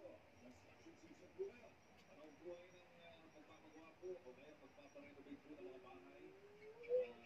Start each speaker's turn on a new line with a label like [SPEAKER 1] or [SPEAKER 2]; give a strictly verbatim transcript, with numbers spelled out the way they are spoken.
[SPEAKER 1] Construction season po ngayon. Anong buhay ng uh, pagpapagawa po o kaya pagpaparenovate po ng mga bahay